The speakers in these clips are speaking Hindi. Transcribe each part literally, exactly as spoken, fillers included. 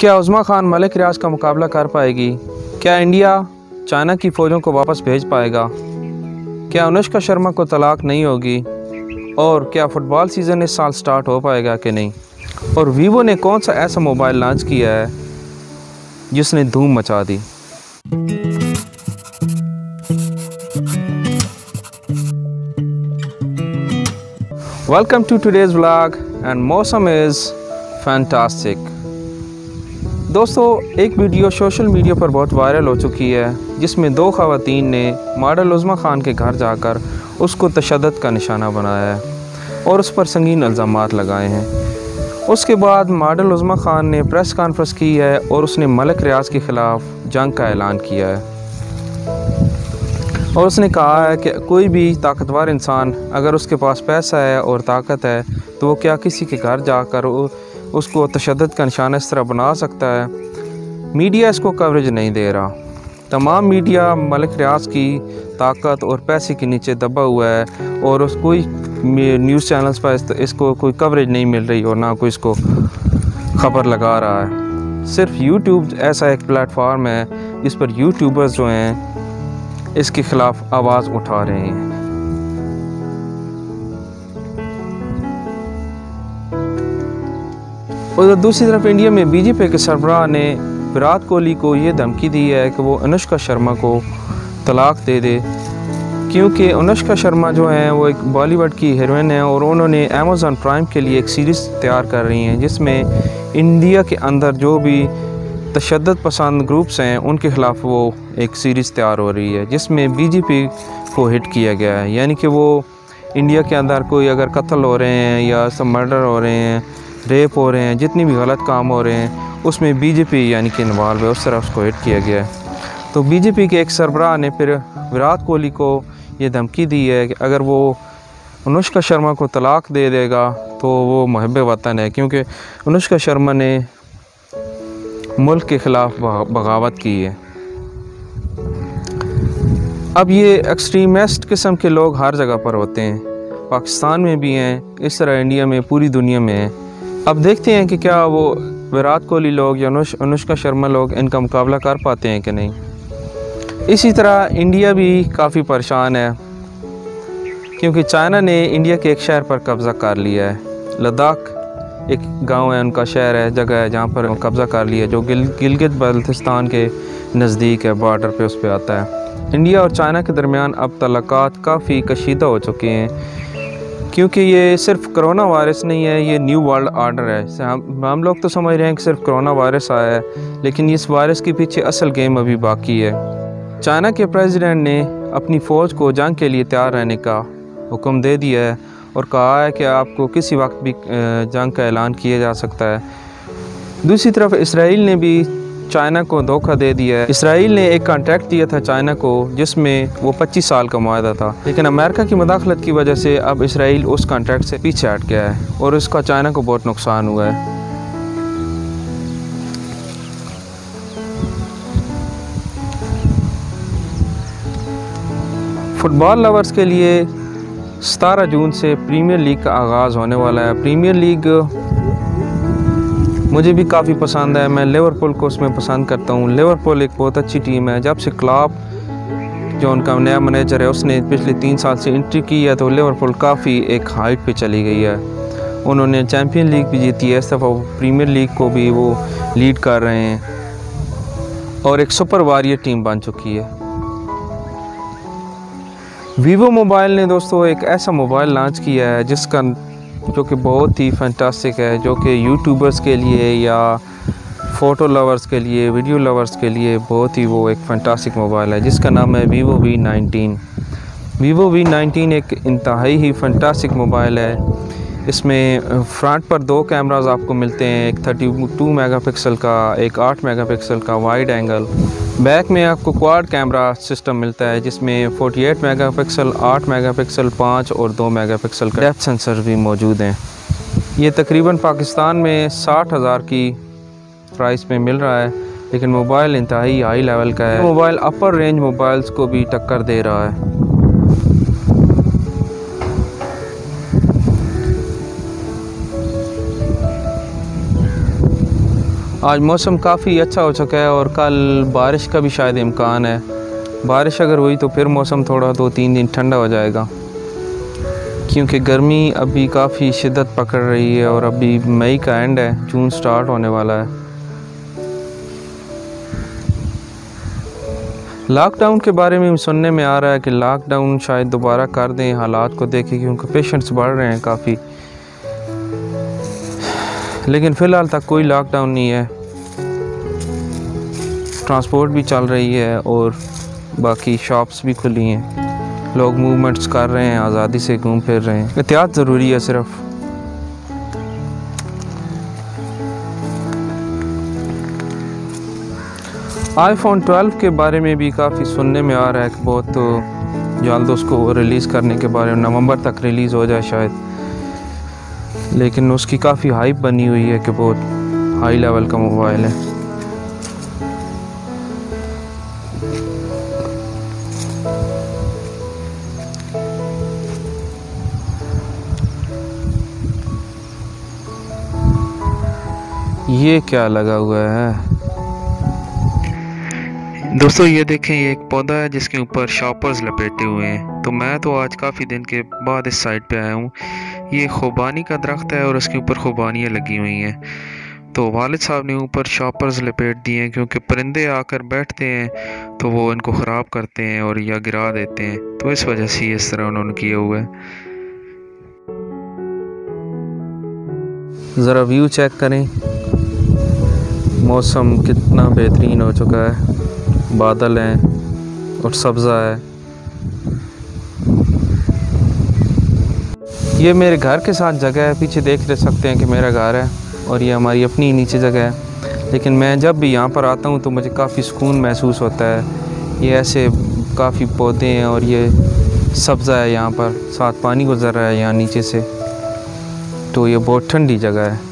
क्या उज़्मा खान मलिक रियाज का मुकाबला कर पाएगी? क्या इंडिया चाइना की फ़ौजों को वापस भेज पाएगा? क्या अनुष्का शर्मा को तलाक नहीं होगी? और क्या फ़ुटबॉल सीज़न इस साल स्टार्ट हो पाएगा कि नहीं? और वीवो ने कौन सा ऐसा मोबाइल लॉन्च किया है जिसने धूम मचा दी? Welcome to today's vlog and मौसम इज़ फैंटास्टिक। दोस्तों, एक वीडियो सोशल मीडिया पर बहुत वायरल हो चुकी है जिसमें दो ख़वातीन ने मॉडल उज़्मा खान के घर जाकर उसको तशद्दुद का निशाना बनाया है और उस पर संगीन इल्ज़ामात लगाए हैं। उसके बाद मॉडल उज़्मा खान ने प्रेस कॉन्फ्रेंस की है और उसने मलिक रियाज के ख़िलाफ़ जंग का ऐलान किया है और उसने कहा है कि कोई भी ताकतवर इंसान अगर उसके पास पैसा है और ताकत है तो वो क्या किसी के घर जाकर उसको तशद्दुद का निशाना इस तरह बना सकता है। मीडिया इसको कवरेज नहीं दे रहा। तमाम मीडिया मलिक रियाज की ताकत और पैसे के नीचे दबा हुआ है और उस कोई न्यूज़ चैनल्स पर इसको कोई कवरेज नहीं मिल रही और ना कोई इसको ख़बर लगा रहा है। सिर्फ यूट्यूब ऐसा एक प्लेटफार्म है जिस पर यूट्यूबर्स जो हैं इसके ख़िलाफ़ आवाज़ उठा रहे हैं। और दूसरी तरफ इंडिया में बीजेपी के सरबराह ने विराट कोहली को ये धमकी दी है कि वो अनुष्का शर्मा को तलाक दे दे, क्योंकि अनुष्का शर्मा जो हैं वो एक बॉलीवुड की हीरोइन है और उन्होंने अमेज़न प्राइम के लिए एक सीरीज़ तैयार कर रही हैं जिसमें इंडिया के अंदर जो भी तशद्दुद पसंद ग्रुप्स हैं उनके ख़िलाफ़ वो एक सीरीज़ तैयार हो रही है जिसमें बीजेपी को हिट किया गया है। यानी कि वो इंडिया के अंदर कोई अगर कत्ल हो रहे हैं या सब मर्डर हो रहे हैं, रेप हो रहे हैं, जितनी भी गलत काम हो रहे हैं उसमें बीजेपी यानी कि इन्वॉल्व है, उस तरह उसको हिट किया गया है। तो बीजेपी के एक सरबराह ने फिर विराट कोहली को ये धमकी दी है कि अगर वो अनुष्का शर्मा को तलाक दे देगा तो वो मुहब्बे वतन है, क्योंकि अनुष्का शर्मा ने मुल्क के ख़िलाफ़ बगावत की है। अब ये एक्सट्रीमिस्ट किस्म के लोग हर जगह पर होते हैं, पाकिस्तान में भी हैं, इस तरह इंडिया में, पूरी दुनिया में हैं। अब देखते हैं कि क्या वो विराट कोहली लोग या अनुष्का शर्मा लोग इनका मुकाबला कर पाते हैं कि नहीं। इसी तरह इंडिया भी काफ़ी परेशान है क्योंकि चाइना ने इंडिया के एक शहर पर कब्ज़ा कर लिया है। लद्दाख एक गांव है, उनका शहर है, जगह है जहां पर कब्ज़ा कर लिया, जो गिल गिलगित बल्तिस्तान के नज़दीक है, बॉर्डर पे उस पर आता है। इंडिया और चाइना के दरमियान अब तल्लुकात काफ़ी कशीदा हो चुके हैं क्योंकि ये सिर्फ कोरोना वायरस नहीं है, ये न्यू वर्ल्ड आर्डर है। हम हम लोग तो समझ रहे हैं कि सिर्फ कोरोना वायरस आया है, लेकिन इस वायरस के पीछे असल गेम अभी बाकी है। चाइना के प्रेसिडेंट ने अपनी फ़ौज को जंग के लिए तैयार रहने का हुक्म दे दिया है और कहा है कि आपको किसी वक्त भी जंग का ऐलान किया जा सकता है। दूसरी तरफ इसराइल ने भी चाइना को धोखा दे दिया है। इसराइल ने एक कॉन्ट्रैक्ट दिया था चाइना को जिसमें वो पच्चीस साल का मुआहदा था, लेकिन अमेरिका की मुदाखलत की वजह से अब इसराइल उस कॉन्ट्रैक्ट से पीछे हट गया है और इसका चाइना को बहुत नुकसान हुआ है। फुटबॉल लवर्स के लिए सत्रह जून से प्रीमियर लीग का आगाज़ होने वाला है। प्रीमियर लीग मुझे भी काफ़ी पसंद है, मैं लिवरपूल को उसमें पसंद करता हूँ। लिवरपूल एक बहुत अच्छी टीम है। जब से क्लॉप जो उनका नया मैनेजर है उसने पिछले तीन साल से एंट्री की है तो लिवरपूल काफ़ी एक हाइट पे चली गई है। उन्होंने चैम्पियन लीग भी जीती है, इस दफ़ा वो प्रीमियर लीग को भी वो लीड कर रहे हैं और एक सुपर वॉरियर टीम बन चुकी है। वीवो मोबाइल ने दोस्तों एक ऐसा मोबाइल लॉन्च किया है जिसका जो कि बहुत ही फैंटास्टिक है, जो कि यूट्यूबर्स के लिए या फ़ोटो लवर्स के लिए, वीडियो लवर्स के लिए बहुत ही वो एक फैंटास्टिक मोबाइल है जिसका नाम है Vivo V nineteen. Vivo V nineteen एक इंतहाई ही फैंटास्टिक मोबाइल है। इसमें फ्रंट पर दो कैमरास आपको मिलते हैं, एक थर्टी टू मेगापिक्सल का, एक आठ मेगापिक्सल का वाइड एंगल। बैक में आपको क्वाड कैमरा सिस्टम मिलता है जिसमें अड़तालीस मेगापिक्सल, आठ मेगापिक्सल, पाँच और दो मेगापिक्सल का डेप्थ सेंसर भी मौजूद हैं। ये तकरीबन पाकिस्तान में साठ हज़ार की प्राइस में मिल रहा है, लेकिन मोबाइल इंतहाई हाई लेवल का है। मोबाइल अपर रेंज मोबाइल्स को भी टक्कर दे रहा है। आज मौसम काफ़ी अच्छा हो चुका है और कल बारिश का भी शायद इम्कान है। बारिश अगर हुई तो फिर मौसम थोड़ा दो तीन दिन ठंडा हो जाएगा, क्योंकि गर्मी अभी काफ़ी शिद्दत पकड़ रही है और अभी मई का एंड है, जून स्टार्ट होने वाला है। लॉकडाउन के बारे में सुनने में आ रहा है कि लॉकडाउन शायद दोबारा कर दें, हालात को देखें, क्योंकि पेशेंट्स बढ़ रहे हैं काफ़ी। लेकिन फ़िलहाल तक कोई लॉकडाउन नहीं है, ट्रांसपोर्ट भी चल रही है और बाकी शॉप्स भी खुली हैं, लोग मूवमेंट्स कर रहे हैं, आज़ादी से घूम फिर रहे हैं। एहतियात ज़रूरी है सिर्फ। आईफोन ट्वेल्व के बारे में भी काफ़ी सुनने में आ रहा है कि बहुत तो जल्द उसको रिलीज़ करने के बारे में, नवंबर तक रिलीज़ हो जाए शायद। लेकिन उसकी काफ़ी हाइप बनी हुई है कि बहुत हाई लेवल का मोबाइल है। ये क्या लगा हुआ है दोस्तों? ये देखें, ये एक पौधा है जिसके ऊपर शॉपर्स लपेटे हुए हैं। तो मैं तो आज काफ़ी दिन के बाद इस साइड पे आया हूँ। ये खुबानी का दरख्त है और उसके ऊपर खुबानियाँ लगी हुई हैं। तो वालिद साहब ने ऊपर शॉपर्स लपेट दिए हैं, क्योंकि परिंदे आकर बैठते हैं तो वो इनको ख़राब करते हैं और या गिरा देते हैं, तो इस वजह से इस तरह उन्होंने किया हुआ है। ज़रा व्यू चेक करें, मौसम कितना बेहतरीन हो चुका है, बादल हैं और सब्ज़ा है। ये मेरे घर के साथ जगह है, पीछे देख ले सकते हैं कि मेरा घर है और ये हमारी अपनी नीचे जगह है। लेकिन मैं जब भी यहाँ पर आता हूँ तो मुझे काफ़ी सुकून महसूस होता है। ये ऐसे काफ़ी पौधे हैं और ये सब्ज़ा है, यहाँ पर साथ पानी गुजर रहा है यहाँ नीचे से, तो ये बहुत ठंडी जगह है।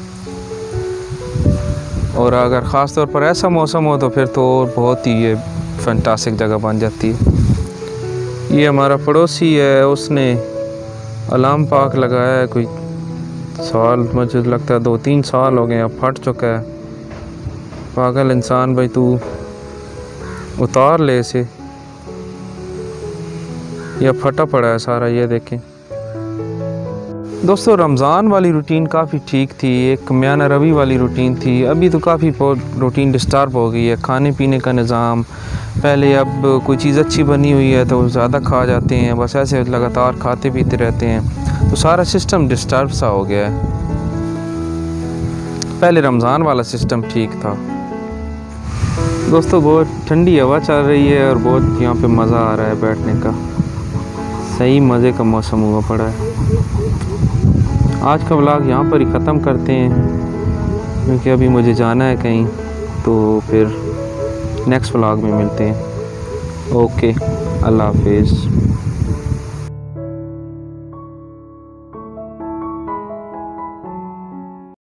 और अगर ख़ास तौर पर ऐसा मौसम हो तो फिर तो बहुत ही ये फैंटास्टिक जगह बन जाती है। ये हमारा पड़ोसी है, उसने अलार्म पाक लगाया है, कोई साल, मुझे लगता है दो तीन साल हो गए, अब फट चुका है। पागल इंसान भाई, तू उतार ले इसे, यह फटा पड़ा है सारा। ये देखें दोस्तों, रमज़ान वाली रूटीन काफ़ी ठीक थी, एक मियाना रवि वाली रूटीन थी। अभी तो काफ़ी रूटीन डिस्टर्ब हो गई है। खाने पीने का निज़ाम, पहले अब कोई चीज़ अच्छी बनी हुई है तो ज़्यादा खा जाते हैं, बस ऐसे लगातार खाते पीते रहते हैं, तो सारा सिस्टम डिस्टर्ब सा हो गया है। पहले रमज़ान वाला सिस्टम ठीक था। दोस्तों, बहुत ठंडी हवा चल रही है और बहुत यहाँ पे मज़ा आ रहा है बैठने का, सही मज़े का मौसम हुआ पड़ा है। आज का व्लॉग यहाँ पर ही ख़त्म करते हैं, क्योंकि अभी मुझे जाना है कहीं, तो फिर नेक्स्ट व्लॉग में मिलते हैं। ओके, अल्लाह हाफिज़।